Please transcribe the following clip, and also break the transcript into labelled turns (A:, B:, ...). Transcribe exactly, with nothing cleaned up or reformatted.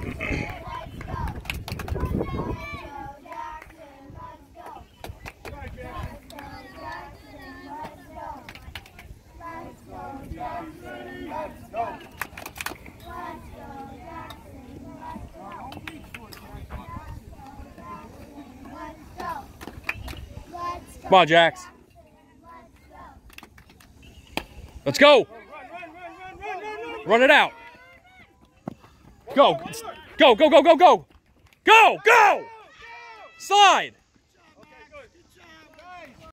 A: Come on, Jax. Let's go. Run it out. Go. Go, go, go, go, go. Go, go. Slide.